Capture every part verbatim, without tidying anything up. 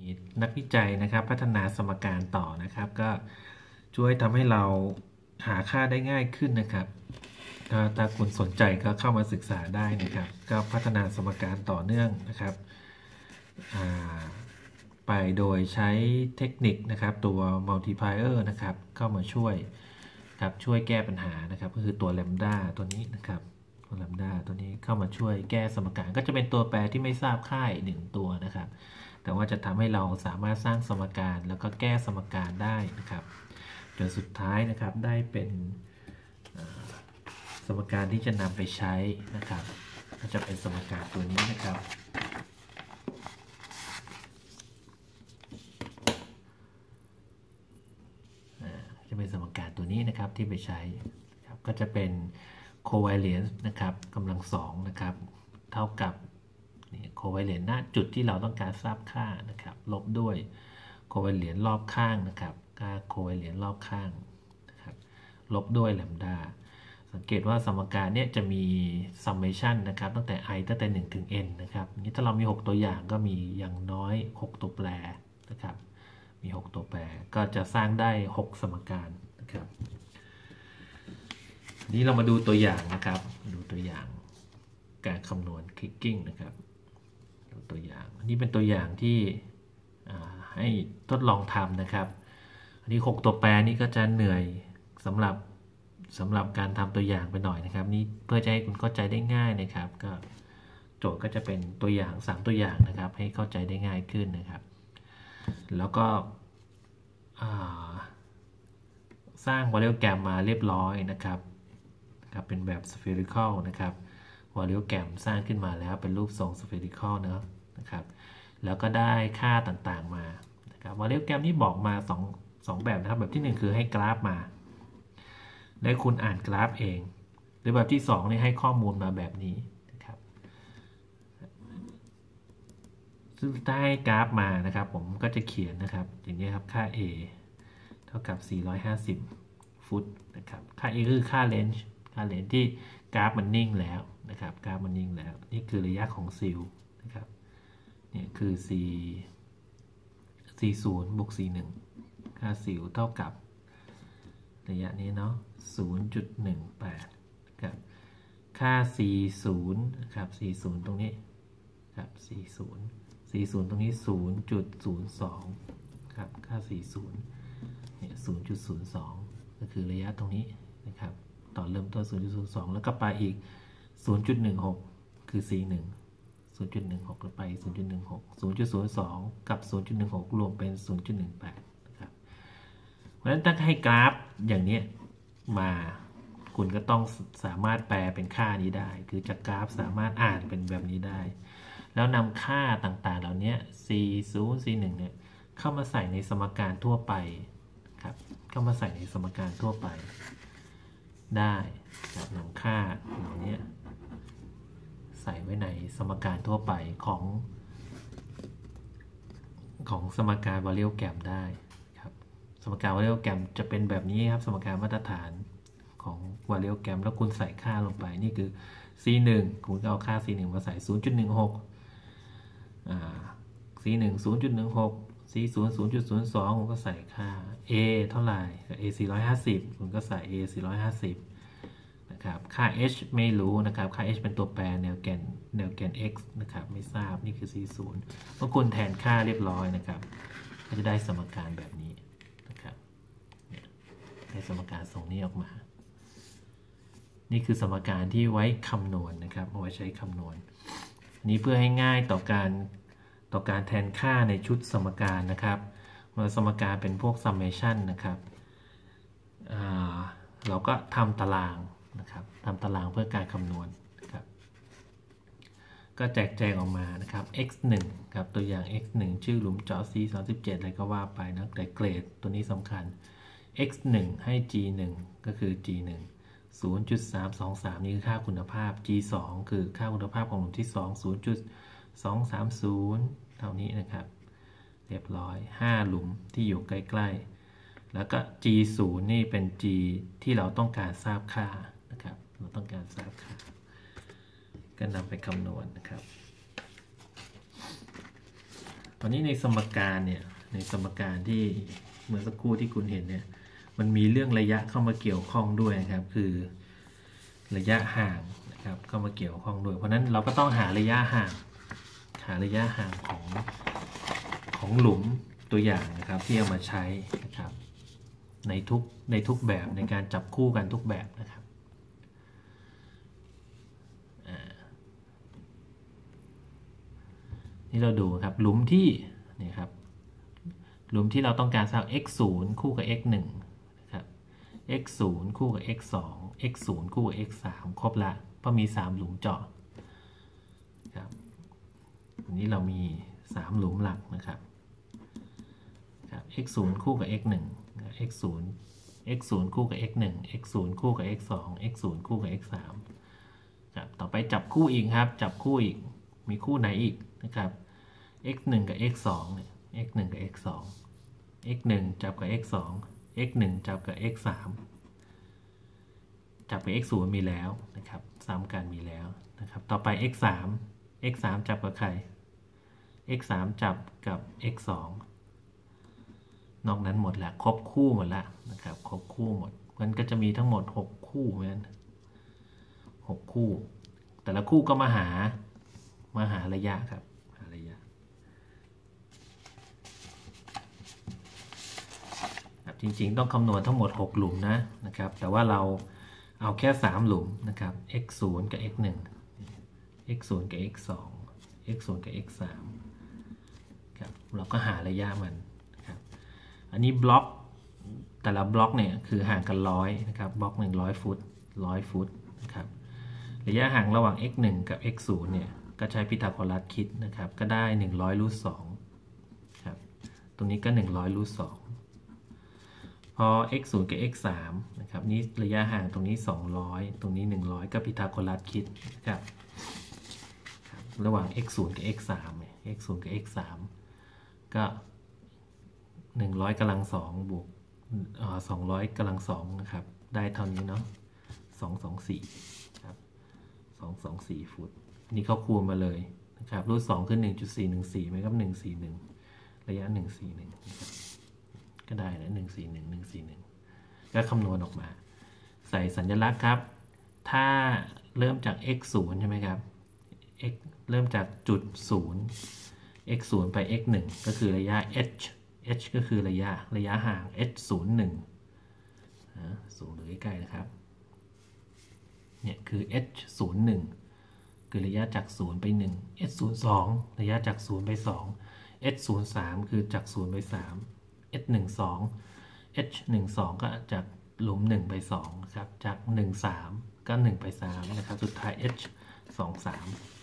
นักวิจัยนะครับพัฒนาสมการต่อนะครับก็ช่วยทำให้เราหาค่าได้ง่ายขึ้นนะครับถ้าถ้าคุณสนใจก็เข้ามาศึกษาได้นะครับก็พัฒนาสมการต่อเนื่องนะครับไปโดยใช้เทคนิคนะครับตัว multiplier นะครับเข้ามาช่วยครับช่วยแก้ปัญหานะครับก็คือตัว lambda ตัวนี้นะครับตัว lambda ตัวนี้เข้ามาช่วยแก้สมการก็จะเป็นตัวแปรที่ไม่ทราบค่าอีกหนึ่งตัวนะครับแต่ว่าจะทำให้เราสามารถสร้างสมการแล้วก็แก้สมการได้นะครับจนสุดท้ายนะครับได้เป็นสมการที่จะนำไปใช้นะครับก็จะเป็นสมการตัวนี้นะครับจะเป็นสมการตัวนี้นะครับที่ไปใช้ครับก็จะเป็น covariance นะครับกำลังสองนะครับเท่ากับcovariance หน้าจุดที่เราต้องการทราบค่านะครับลบด้วย covariance รอบข้างนะครับค่า covariance รอบข้างนะครับลบด้วย lambda สังเกตว่าสมการเนี้ยจะมี summation นะครับตั้งแต่ i ตั้งแต่หนึ่งถึง n นะครับนี้ถ้าเรามีหกตัวอย่างก็มีอย่างน้อยหกตัวแปรนะครับมีหกตัวแปรก็จะสร้างได้หกสมการนะครับนี้เรามาดูตัวอย่างนะครับดูตัวอย่างการคำนวณ Kriging นะครับดูตัวอย่างอันนี้เป็นตัวอย่างที่ให้ทดลองทำนะครับอันนี้หกตัวแปรนี่ก็จะเหนื่อยสำหรับสำหรับการทำตัวอย่างไปหน่อยนะครับนี่เพื่อจะให้คุณเข้าใจได้ง่ายนะครับก็โจทย์ก็จะเป็นตัวอย่างสามตัวอย่างนะครับให้เข้าใจได้ง่ายขึ้นนะครับแล้วก็สร้าง Knowledeg มาเรียบร้อยนะครับนะครับเป็นแบบ spherical นะครับ Knowledeg สร้างขึ้นมาแล้วเป็นรูปทรง spherical เนอะนะครับแล้วก็ได้ค่าต่างๆมานะครับ Knowledeg นี่บอกมาสอง สองแบบนะครับแบบที่หนึ่งคือให้กราฟมาได้คุณอ่านกราฟเองหรือแบบที่สองนี่ให้ข้อมูลมาแบบนี้นะครับซึ่งถ้าให้กราฟมานะครับผมก็จะเขียนนะครับอย่างนี้ครับค่า a เท่ากับสี่ร้อยห้าสิบฟุตนะครับค่า a คือค่าเลนส์ค่าเลนส์ที่กราฟมันนิ่งแล้วนะครับกราฟมันนิ่งแล้วนี่คือระยะของซิลนะครับนี่คือ c สี่สิบบวกสี่สิบเอ็ดค่าซิลเท่ากับระยะนี้เนาะ ศูนย์จุดหนึ่งแปด ครับค่า สี่สิบ ครับ สี่สิบ ตรงนี้ครับ สี่สิบ สี่สิบ ตรงนี้ ศูนย์จุดศูนย์สอง ครับค่า สี่สิบ เนี่ย ศูนย์จุดศูนย์สอง ก็คือระยะตรงนี้นะครับต่อเริ่มต้น ศูนย์จุดศูนย์สอง แล้วก็ไปอีก ศูนย์จุดหนึ่งหก คือ ซี หนึ่ง ศูนย์จุดหนึ่งหก แล้วไป ศูนย์จุดหนึ่งหก ศูนย์จุดศูนย์สอง กับ ศูนย์จุดหนึ่งหก รวมเป็น ศูนย์จุดหนึ่งแปด นะครับเพราะฉะนั้นถ้าให้กราฟอย่างนี้มาคุณก็ต้องสามารถแปลเป็นค่านี้ได้คือจากกราฟสามารถอ่านเป็นแบบนี้ได้แล้วนำค่าต่างๆเหล่านี้ c ศูนย์ c หนึ่ง เนี่ยเข้ามาใส่ในสมการทั่วไปครับเข้ามาใส่ในสมการทั่วไปได้ครับนำค่าเหล่านี้ใส่ไว้ในสมการทั่วไปของของสมการ Knowledeg ได้ครับสมการ Knowledeg จะเป็นแบบนี้ครับสมการมาตรฐานของ Knowledeg แล้วคุณใส่ค่าลงไปนี่คือ ซี หนึ่ง คุณก็เอาค่า ซี หนึ่ง มาใส่ ศูนย์จุดหนึ่งหก อ่า ซี หนึ่ง ศูนย์จุดหนึ่งหก ซี ศูนย์ ศูนย์จุดศูนย์สอง คุณก็ใส่ค่า a เท่าไหร่ a สี่ร้อยห้าสิบคุณก็ใส่ a สี่ร้อยห้าสิบนะครับค่า h ไม่รู้นะครับค่า h เป็นตัวแปรแนวแกนแนวแกน x นะครับไม่ทราบนี่คือ ซี ศูนย์ เมื่อคุณแทนค่าเรียบร้อยนะครับก็จะได้สมการแบบนี้นะครับได้สมการทรงนี้ออกมานี่คือสมการที่ไว้คำนวณ นะครับเอาไว้ใช้คำนวณนี้เพื่อให้ง่ายต่อการต่อการแทนค่าในชุดสมการนะครับเมื่อสมการเป็นพวก summation นะครับเราก็ทำตารางนะครับทำตารางเพื่อการคำนวณนะครับก็แจกแจงออกมานะครับ x หนึ่ง ครับตัวอย่าง x หนึ่ง ชื่อหลุมเจาะ c สามสิบเจ็ดอะไรก็ว่าไปนะแต่เกรดตัวนี้สำคัญ x หนึ่ง ให้ g หนึ่ง ก็คือ g หนึ่ง ศูนย์จุดสามสองสาม นี่คือค่าคุณภาพ g สอง คือค่าคุณภาพของหลุมที่สอง ศูนย์จุดสองสามศูนย์ เท่านี้นะครับเรียบร้อยห้าหลุมที่อยู่ใกล้ๆแล้วก็ g ศูนย์ นี่เป็น g ที่เราต้องการทราบค่านะครับเราต้องการทราบค่าก็นำไปคำนวณนะครับอนนี้ในสมการเนี่ยในสมการที่เมื่อสักครู่ที่คุณเห็นเนี่ยมันมีเรื่องระยะเข้ามาเกี่ยวข้องด้วยนะครับคือระยะห่างนะครับเข้ามาเกี่ยวข้องด้วยเพราะนั้นเราก็ต้องหาระยะห่างหาระยะห่างของของหลุมตัวอย่างนะครับที่เอามาใช้นะครับในทุกในทุกแบบในการจับคู่กันทุกแบบนะครับนี่เราดูครับหลุมที่นี่ครับหลุมที่เราต้องการสร้าง x ศูนย์คู่กับ x หนึ่งนะครับ x ศูนย์คู่กับ x สอง x ศูนย์คู่กับ x สามครบละเพราะมีสามหลุมเจาะครับอันนี้เรามีสามหลุมหลักนะครับครับ x ศูนย์คู่กับ x หนึ่ง x ศูนย์ x ศูนย์คู่กับ x หนึ่ง x ศูนย์คู่กับ x สอง x ศูนย์คู่กับ x สามครับต่อไปจับคู่อีกครับจับคู่อีกมีคู่ไหนอีกนะครับ x หนึ่งกับ x สองเนี่ย x หนึ่งกับ x สอง x หนึ่งจับกับ x สอง x หนึ่งจับกับ x สามจับกับ x ศูนย์มีแล้วนะครับซ้ำกันมีแล้วนะครับต่อไป x สาม x สามจับกับใคร x สามจับกับ x สองนอกนั้นหมดแล้วครบคู่หมดแล้วนะครับครบคู่หมดมันก็จะมีทั้งหมดหกคู่เหมือนหกคู่แต่ละคู่ก็มาหามาหาระยะครับหาระยะจริงๆต้องคำนวณทั้งหมดหกหลุมนะนะครับแต่ว่าเราเอาแค่สามหลุมนะครับ x ศูนย์กับ x หนึ่ง x ศูนย์กับ x สอง x ศูนย์กับ x สามครับเราก็หาระยะมันนะครับอันนี้บล็อกแต่ละบล็อกเนี่ยคือห่างกันร้อยนะครับบล็อกหนึ่งร้อยฟุตร้อยฟุตนะครับระยะห่างระหว่าง x หนึ่งกับ x ศูนย์เนี่ยก็ใช้พีทาโกรัสคิดนะครับก็ได้หนึ่งร้อยรูทสองครับตรงนี้ก็หนึ่งร้อยรูทสองพอ x ศูนย์กับ x สามนะครับนี้ระยะห่างตรงนี้สองร้อยตรงนี้หนึ่งร้อยก็พีทาโกรัสคิดนะครับระหว่าง x ศูนย์กับ x สาม x ศูนย์กับ x สามก็หนึ่งร้อยกำลังสองบวกอ่าสองร้อยกำลังสองนะครับได้เท่านี้เนาะสองสองสี่ครับสองสองสี่ฟุตนี่เขาคูณมาเลยนะครับรูทสองคือ หนึ่งจุดสี่หนึ่งสี่ไหมครับหนึ่งสี่หนึ่งระยะหนึ่งสี่หนึ่งนะครับก็ได้นะหนึ่งสี่หนึ่ง หนึ่งสี่หนึ่งก็คำนวณออกมาใส่สัญลักษณ์ครับถ้าเริ่มจาก x ศูนย์ใช่ไหมครับ x เริ่มจากจุดศูนย์ x ศูนย์ไป x หนึ่งก็คือระยะ h h ก็คือระยะระยะห่าง h ศูนย์หนึ่งสูงหรือใกล้ๆนะครับเนี่ยคือ h ศูนย์หนึ่งคือระยะจากศูนย์ไปหนึ่ง h ศูนย์สองระยะจากศูนย์ไปสอง h ศูนย์สามคือจากศูนย์ไปสาม h หนึ่งสอง h หนึ่งสองก็จากหลุมหนึ่งไปสองครับจากหนึ่งสามก็หนึ่งไปสามนะครับสุดท้าย h สองสาม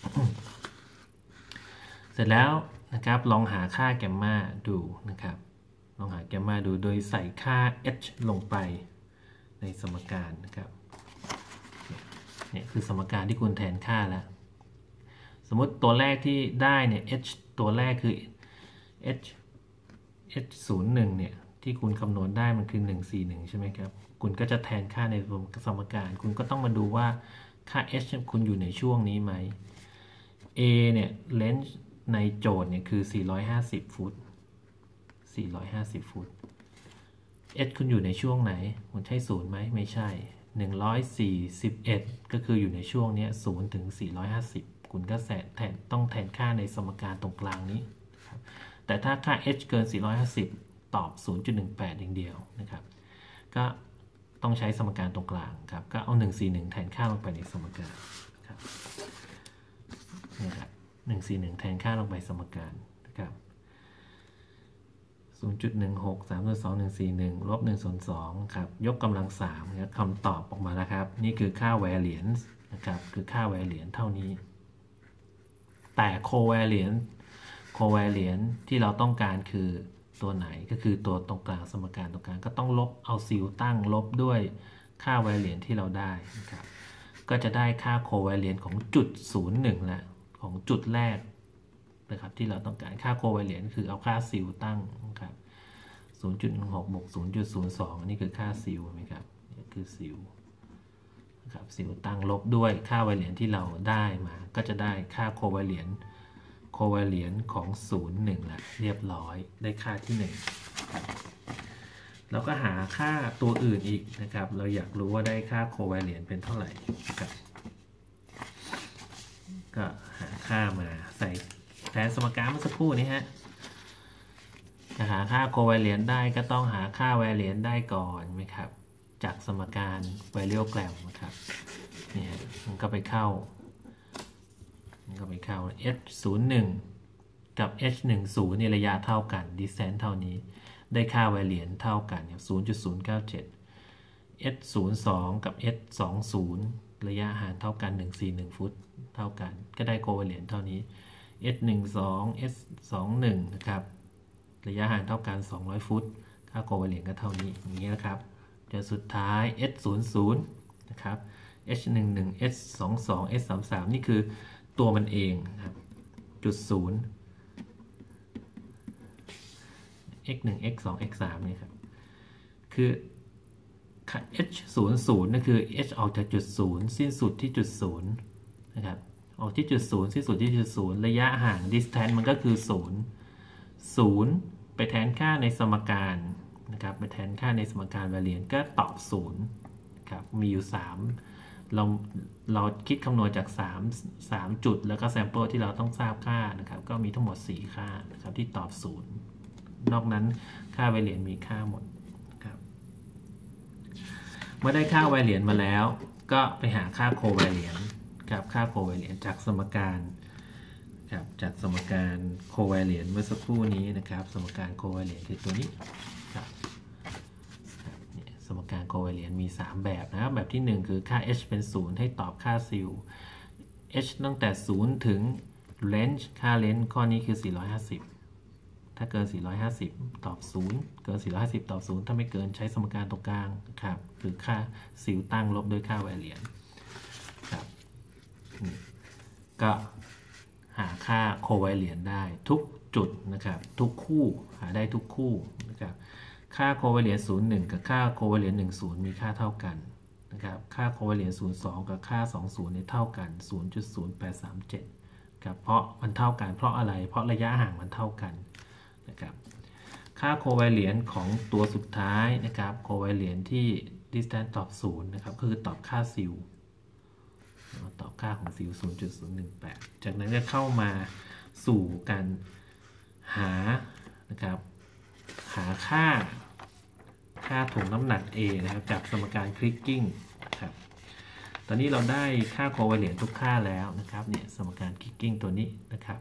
เสร็จแล้วนะครับลองหาค่าแกมมาดูนะครับลองหาแกมมาดูโดยใส่ค่า h ลงไปในสมการนะครับเนี่ยคือสมการที่คุณแทนค่าแล้วสมมติตัวแรกที่ได้เนี่ย h ตัวแรกคือ h h ศูนย์หนึ่งเนี่ยที่คุณคำนวณได้มันคือหนึ่งสี่หนึ่งใช่ไหมครับคุณก็จะแทนค่าในสมการคุณก็ต้องมาดูว่าค่า h คุณอยู่ในช่วงนี้ไหม a เนี่ยเลนส์ในโจทย์เนี่ยคือสี่ร้อยห้าสิบฟุตสี่ร้อยห้าสิบฟุต h คุณอยู่ในช่วงไหนคุณใช่ศูนย์ไหมไม่ใช่หนึ่งร้อยสี่สิบเอ็ดก็คืออยู่ในช่วงนี้ศูนย์ถึงสี่ร้อยห้าสิบคุณก็แทนต้องแทนค่าในสมการตรงกลางนี้ครับแต่ถ้าค่า h เกินสี่ร้อยห้าสิบตอบ ศูนย์จุดหนึ่งแปด อย่างเดียวนะครับก็ต้องใช้สมการตรงกลางครับก็เอาหนึ่งสี่หนึ่งแทนค่าลงไปในสมการครับนี่ครับหนึ่งสี่หนึ่งแทนค่าลงไปสมการนะครับ ศูนย์จุดหนึ่งหก สามส่วนสอง หนึ่งสี่หนึ่ง ลบหนึ่งส่วนสองครับยกกำลังสามครับคำตอบออกมาแล้วครับนี่คือค่า variance นะครับคือค่า variance เท่านี้แต่ covariance covariance ที่เราต้องการคือตัวไหนก็คือตัวตรงกลางสมการตรงกลางก็ต้องลบเอาซิลตั้งลบด้วยค่า variance ที่เราได้นะครับก็จะได้ค่า covariance ของจุดศูนย์หนึ่งแล้วของจุดแรกนะครับที่เราต้องการค่า covariance คือเอาค่าซิลตั้งนะครับ ศูนย์จุดหนึ่งหก บวก ศูนย์จุดศูนย์สอง อันนี้คือค่าซิลไหมครับนี่คือซิลนะครับซิลตั้งลบด้วยค่า variance ที่เราได้มาก็จะได้ค่า covariance covariance ของ ศูนย์ หนึ่ง ละเรียบร้อยได้ค่าที่ หนึ่ง แล้วก็หาค่าตัวอื่นอีกนะครับเราอยากรู้ว่าได้ค่า covariance เป็นเท่าไหร่ครับก็หาค่ามาใส่แทนสมการเมื่อสักครู่นี้ฮะจะหาค่า covariance ได้ก็ต้องหาค่า variance ได้ก่อนไหมครับจากสมการ variogram นะครับเนี่ยมันก็ไปเข้ามันก็ไปเข้า h ศูนย์ หนึ่ง กับ h หนึ่งศูนย์ในระยะเท่ากัน distance เท่านี้ได้ค่า variance เท่ากัน ศูนย์จุดศูนย์เก้าเจ็ด h ศูนย์ สอง กับ h สองสิบ ระยะห่างเท่ากันหนึ่งร้อยสี่สิบเอ็ดฟุตเท่ากันก็ได้ covariance เท่านี้ h หนึ่งสอง h สองสิบเอ็ดนะครับระยะห่างเท่ากันสองร้อยฟุตค่า covariance ก็เท่านี้อย่างนี้นะครับจนสุดท้าย h ศูนย์ ศูนย์นะครับ h หนึ่งสิบเอ็ด h สองสิบสอง h สามสิบสามนี่คือตัวมันเองนะครับจุดศูนย์ x หนึ่ง x สอง x สามนี่ครับคือ h ศูนย์ ศูนย์นั่นคือ h ออกจากจุดศูนย์สิ้นสุดที่จุดศูนย์นะครับออกที่จุดศูนย์สิ้นสุดที่จุดศูนย์ระยะห่าง distance มันก็คือศูนย์ ศูนย์ไปแทนค่าในสมการนะครับไปแทนค่าในสมการ variance ก็ตอบศูนย์ครับมีอยู่สามเราเราคิดคำนวณจากสาม สามจุดแล้วก็ sample ที่เราต้องทราบค่านะครับก็มีทั้งหมดสี่ค่านะครับที่ตอบศูนย์นอกนั้นค่า variance มีค่าหมดครับเมื่อได้ค่า variance มาแล้วก็ไปหาค่า covariance กับค่า covariance จากสมการครับจากสมการ covariance เมื่อสักครู่นี้นะครับสมการ covariance คือตัวนี้ครับสมการ covariance มีสามแบบนะครับแบบที่หนึ่งคือค่า h เป็นศูนย์ให้ตอบค่าซิล h ตั้งแต่ศูนย์ถึง range ค่า range ข้อนี้คือสี่ร้อยห้าสิบถ้าเกินสี่ร้อยห้าสิบตอบศูนย์เกินสี่ร้อยห้าสิบตอบศูนย์ถ้าไม่เกินใช้สมการตรงกลางครับคือค่าซิลตั้งลบด้วยค่า variance ครับก็หาค่า covariance ได้ทุกจุดนะครับทุกคู่หาได้ทุกคู่นะครับค่า covariance ศูนย์ หนึ่ง กับค่า covariance หนึ่งสิบ มีค่าเท่ากันนะครับค่า covariance ศูนย์ สอง กับค่าสองสิบเนี่ยเท่ากัน ศูนย์จุดศูนย์แปดสามเจ็ด ครับเพราะมันเท่ากันเพราะอะไรเพราะระยะห่างมันเท่ากันนะครับค่า covariance ของตัวสุดท้ายนะครับ covariance ที่ distance ตอบศูนย์นะครับคือตอบค่าซิลตอบค่าของซิล ศูนย์จุดศูนย์หนึ่งแปด จากนั้นก็เข้ามาสู่การหานะครับหาค่าค่าถ่วงน้ำหนัก A นะครับจากสมการ Kriging นะครับตอนนี้เราได้ค่า covariance ทุกค่าแล้วนะครับเนี่ยสมการ Kriging ตัวนี้นะครับ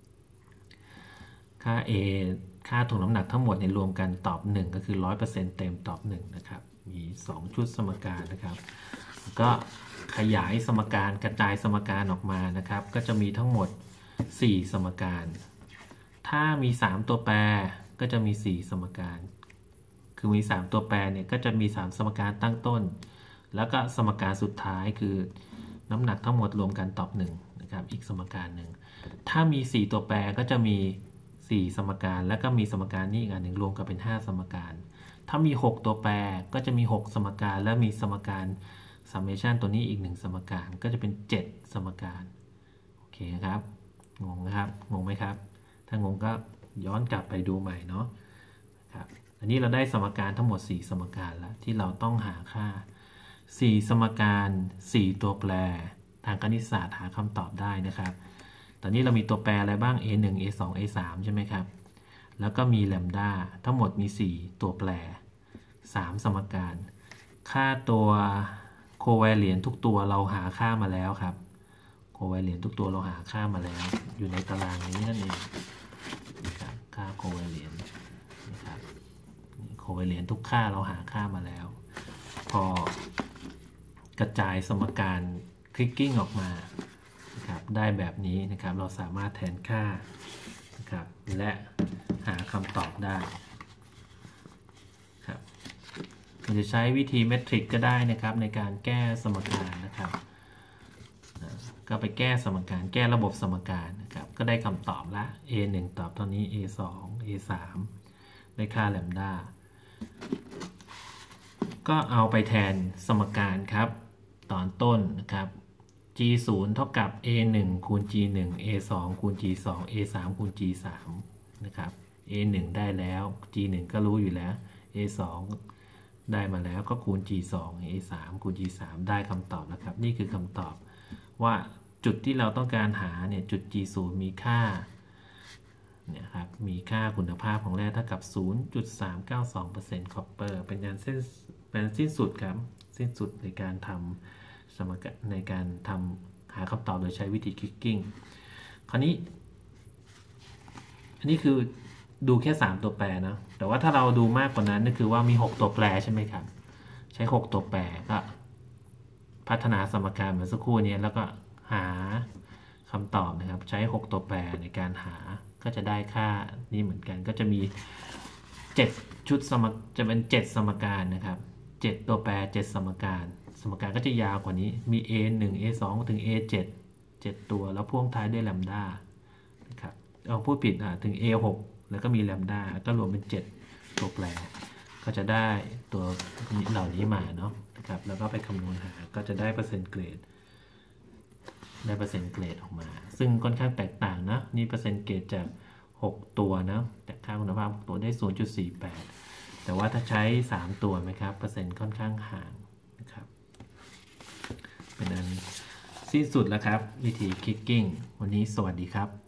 ค่า A ค่าถ่วงน้ำหนักทั้งหมดในรวมกันตอบหนึ่งก็คือ หนึ่งร้อยเปอร์เซ็นต์ เต็มตอบหนึ่งนะครับมีสองชุดสมการนะครับก็ขยายสมการกระจายสมการออกมานะครับก็จะมีทั้งหมดสี่สมการถ้ามีสามตัวแปรก็จะมีสี่สมการคือมีสามตัวแปรเนี่ยก็จะมีสามสมการตั้งต้นแล้วก็สมการสุดท้ายคือน้ำหนักทั้งหมดรวมกันตอบหนึ่งนะครับอีกสมการหนึ่งถ้ามีสี่ตัวแปรก็จะมีสี่สมการแล้วก็มีสมการนี้อีกอันหนึ่งรวมกันเป็นห้าสมการถ้ามีหกตัวแปรก็จะมีหกสมการและมีสมการ summation ตัวนี้อีกหนึ่งสมการก็จะเป็นเจ็ดสมการโอเคครับงงนะครับงงไหมครับถ้างงก็ย้อนกลับไปดูใหม่เนาะครับอันนี้เราได้สมการทั้งหมดสี่สมการแล้วที่เราต้องหาค่าสี่สมการสี่ตัวแปรทางคณิตศาสตร์หาคำตอบได้นะครับตอนนี้เรามีตัวแปรอะไรบ้าง เอ หนึ่ง เอ สอง เอ สาม ใช่ไหมครับแล้วก็มีแลมด้าทั้งหมดมีสี่ตัวแปรสามสมการค่าตัว covariance ทุกตัวเราหาค่ามาแล้วครับ covariance ทุกตัวเราหาค่ามาแล้วอยู่ในตารางนี้นั่นเองนะครับค่า covariance นะครับ covariance ทุกค่าเราหาค่ามาแล้วพอกระจายสมการ Kriging ออกมานะครับได้แบบนี้นะครับเราสามารถแทนค่านะครับและหาคำตอบได้ครับเราจะใช้วิธีเมทริกก็ได้นะครับในการแก้สมการนะครับก็ไปแก้สมการแก้ระบบสมการนะครับก็ได้คำตอบละ เอ หนึ่ง ตอบเท่านี้ เอ สอง เอ สาม ได้ค่าแลมด้าก็เอาไปแทนสมการครับตอนต้นนะครับจี ศูนย์ เท่ากับ เอ หนึ่ง คูณ จี หนึ่ง เอ สอง คูณ จี สอง เอ สาม คูณ จี สาม นะครับ เอ หนึ่ง ได้แล้ว จี หนึ่ง ก็รู้อยู่แล้ว เอ สอง ได้มาแล้วก็คูณ จี สอง เอ สาม คูณ จี สาม ได้คำตอบแล้วครับนี่คือคำตอบว่าจุดที่เราต้องการหาเนี่ยจุด จี ศูนย์ มีค่าเนี่ยครับมีค่าคุณภาพของแร่เท่ากับ ศูนย์จุดสามเก้าสองเปอร์เซ็นต์ คอปเปอร์เป็นการเส้นเป็นสิ้นสุดครับสิ้นสุดในการทำสมการในการทำหาคำตอบโดยใช้วิธี Kriging คราวนี้อันนี้คือดูแค่สามตัวแปรนะแต่ว่าถ้าเราดูมากกว่านั้นก็คือว่ามีหกตัวแปรใช่ไหมครับใช้หกตัวแปรก็พัฒนาสมการเหมือนสักครู่นี้แล้วก็หาคำตอบนะครับใช้หกตัวแปรในการหาก็จะได้ค่านี้เหมือนกันก็จะมีเจ็ดชุดสมจะเป็นเจ็ดสมการนะครับเจ็ดตัวแปรเจ็ดสมการสมการก็จะยาวกว่านี้มี เอ หนึ่ง เอ สอง ถึง เอ เจ็ด เจ็ดตัวแล้วพ่วงท้ายด้วยแลมด้านะครับเอาพูดผิดอ่ะถึง เอ หก แล้วก็มีแลมด้าก็รวมเป็นเจ็ดตัวแปรก็จะได้ตัวเหล่านี้มาเนาะนะครับแล้วก็ไปคำนวณหาก็จะได้เปอร์เซ็นต์เกรดได้เปอร์เซ็นต์เกรดออกมาซึ่งค่อนข้างแตกต่างนะนี่เปอร์เซ็นต์เกรดจากหกตัวนะแต่ค่าคุณภาพหกตัวได้ ศูนย์จุดสี่แปด แต่ว่าถ้าใช้สามตัวไหมครับเปอร์เซ็นต์ค่อนข้างห่างนะครับเป็นนั้นสิ้นสุดแล้วครับวิธี Kriging วันนี้สวัสดีครับ